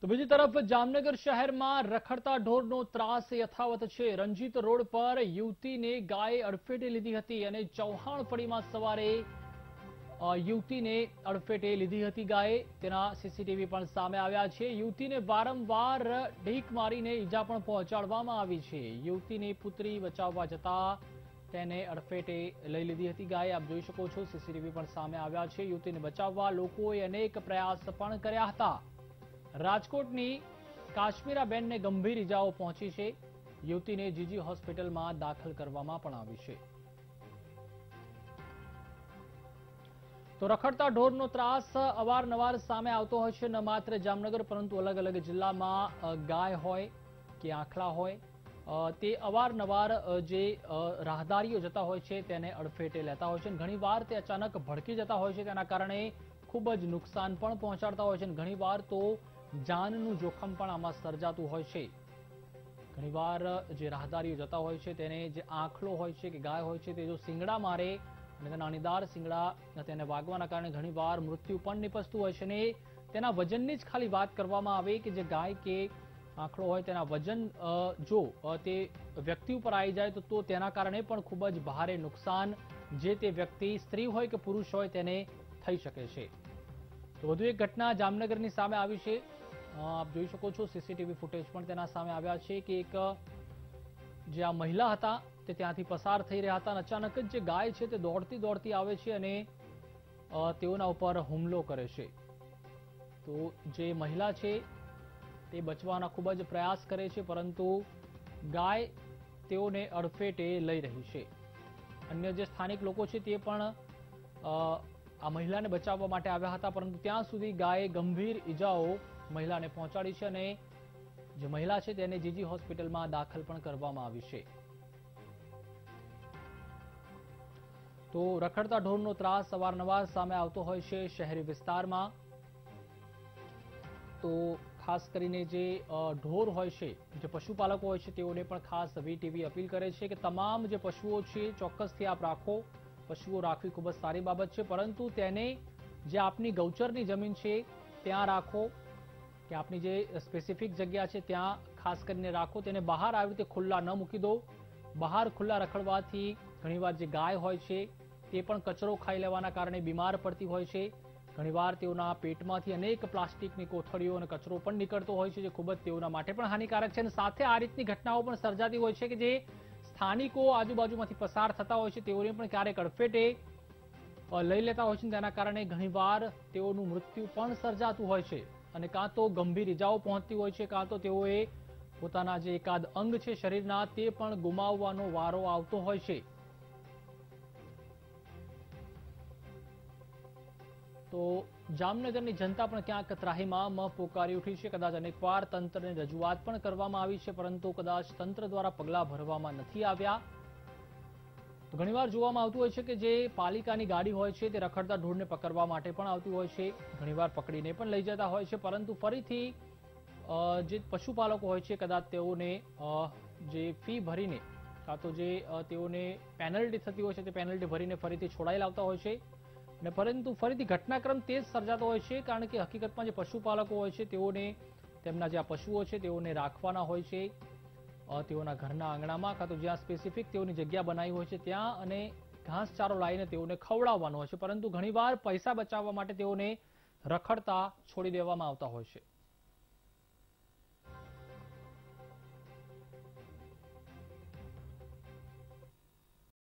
તો બીજી તરફ જામનગર શહેરમાં રખડતા ઢોરનો ત્રાસ યથાવત છે। રંજીત રોડ પર યુવતીને ગાયે અડફેટે લીધી હતી અને ચૌહાણફળીમાં સવારે યુવતીને અડફેટે લીધી હતી ગાયે। તેના સીસીટીવી પણ સામે આવ્યા છે। યુવતીને વારંવાર ઢીક મારીને ઈજા પણ પહોંચાડવામાં આવી છે। યુવતીની પુત્રી બચાવવા જતા તેને અડફેટે લઈ લીધી હતી ગાયે। આપ જોઈ શકો છો, સીસીટીવી પણ સામે આવ્યા છે। યુવતીને બચાવવા લોકોએ અનેક પ્રયાસ પણ કર્યા હતા। રાજકોટની કાશ્મીરાબેનને ગંભીર ઈજાઓ પહોંચી છે। યુવતીને જીજી હોસ્પિટલમાં દાખલ કરવામાં પણ આવી છે। તો રખડતા ઢોરનો ત્રાસ અવારનવાર સામે આવતો હોય છે। ન માત્ર જામનગર પરંતુ અલગ અલગ જિલ્લામાં ગાય હોય કે આંખલા હોય તે અવારનવાર જે રાહદારીઓ જતા હોય છે તેને અડફેટે લેતા હોય છે। ઘણીવાર તે અચાનક ભડકી જતા હોય છે, તેના કારણે ખૂબ જ નુકસાન પણ પહોંચાડતા હોય છે। ઘણીવાર તો જાનનું જોખમ પણ આમાં સર્જાતું હોય છે। ઘણીવાર જે રાહદારીઓ જતા હોય છે તેને જે આંખલો હોય છે કે ગાય હોય છે તે જો શિંગડા મારે અને તેના અણીદાર શિંગડા તેને વાગવાના કારણે ઘણીવાર મૃત્યુ પણ નિપજતું હોય છે। અને તેના વજનની જ ખાલી વાત કરવામાં આવે કે જે ગાય કે આંખલો હોય તેના વજન જો તે વ્યક્તિ ઉપર આવી જાય તો તેના કારણે પણ ખૂબ જ ભારે નુકસાન જે તે વ્યક્તિ સ્ત્રી હોય કે પુરુષ હોય તેને થઈ શકે છે। તો વધુ એક ઘટના જામનગરની સામે આવી છે। આપ જોઈ શકો છો, સીસીટીવી ફૂટેજ પણ તેના સામે આવ્યા છે કે એક જે આ મહિલા હતા તે ત્યાંથી પસાર થઈ રહ્યા હતા અને અચાનક જ જે ગાય છે તે દોડતી દોડતી આવે છે અને તેઓના ઉપર હુમલો કરે છે। તો જે મહિલા છે તે બચવાના ખૂબ જ પ્રયાસ કરે છે, પરંતુ ગાય તેઓને અડફેટે લઈ રહી છે। અન્ય જે સ્થાનિક લોકો છે તે પણ આ મહિલાને બચાવવા માટે આવ્યા હતા, પરંતુ ત્યાં સુધી ગાયે ગંભીર ઈજાઓ મહિલાને પહોંચાડી છે અને જે મહિલા છે તેને જીજી હોસ્પિટલમાં દાખલ પણ કરવામાં આવી છે। તો રખડતા ઢોરનો ત્રાસ અવારનવાર સામે આવતો હોય છે શહેરી વિસ્તારમાં। તો ખાસ કરીને જે ઢોર હોય છે, જે પશુપાલકો હોય છે તેઓને પણ ખાસ વીટીવી અપીલ કરે છે કે તમામ જે પશુઓ છે ચોક્કસથી આપ રાખો। પશુઓ રાખવી ખૂબ જ સારી બાબત છે, પરંતુ તેને જે આપની ગૌચરની જમીન છે ત્યાં રાખો કે આપની જે સ્પેસિફિક જગ્યા છે ત્યાં ખાસ કરીને રાખો। તેને બહાર આવી રીતે ખુલ્લા ન મૂકી દો। બહાર ખુલ્લા રખડવાથી ઘણીવાર જે ગાય હોય છે તે પણ કચરો ખાઈ લેવાના કારણે બીમાર પડતી હોય છે। ઘણીવાર તેઓના પેટમાંથી અનેક પ્લાસ્ટિકની કોથળીઓ અને કચરો પણ નીકળતો હોય છે, જે ખૂબ જ તેઓના માટે પણ હાનિકારક છે। અને સાથે આ રીતની ઘટનાઓ પણ સર્જાતી હોય છે કે જે સ્થાનિકો આજુબાજુમાંથી પસાર થતા હોય છે તેઓને પણ ક્યારેક અડફેટે લઈ લેતા હોય છે। તેના કારણે ઘણીવાર તેઓનું મૃત્યુ પણ સર્જાતું હોય છે અને કાં તો ગંભીર ઈજાઓ પહોંચતી હોય છે, કાં તો તેઓએ પોતાના જે એકાદ અંગ છે શરીરના તે પણ ગુમાવવાનો વારો આવતો હોય છે। તો જામનગરની જનતા પણ ક્યાંક ત્રાહિમામ પોકારી ઉઠી છે। કદાચ અનેકવાર તંત્રને રજૂઆત પણ કરવામાં આવી છે, પરંતુ કદાચ તંત્ર દ્વારા પગલાં ભરવામાં નથી આવ્યા। તો ઘણીવાર જોવામાં આવતું હોય છે કે જે પાલિકાની ગાડી હોય છે તે રખડતા ઢોરને પકડવા માટે પણ આવતી હોય છે, ઘણીવાર પકડીને પણ લઈ જતા હોય છે, પરંતુ ફરીથી જે પશુપાલકો હોય છે કદાચ તેઓને જે ફી ભરીને કાં તો જે તેઓને પેનલ્ટી થતી હોય છે તે પેનલ્ટી ભરીને ફરીથી છોડાઈ લાવતા હોય છે। અને પરંતુ ફરીથી ઘટનાક્રમ તે જ સર્જાતો હોય છે, કારણ કે હકીકતમાં જે પશુપાલકો હોય છે તેઓને તેમના જે આ પશુઓ છે તેઓને રાખવાના હોય છે તેઓના ઘરના આંગણામાં, કાં તો જ્યાં સ્પેસિફિક તેઓની જગ્યા બનાવી હોય છે ત્યાં, અને ઘાસચારો લાવીને તેઓને ખવડાવવાનો હોય છે, પરંતુ ઘણીવાર પૈસા બચાવવા માટે તેઓને રખડતા છોડી દેવામાં આવતા હોય છે।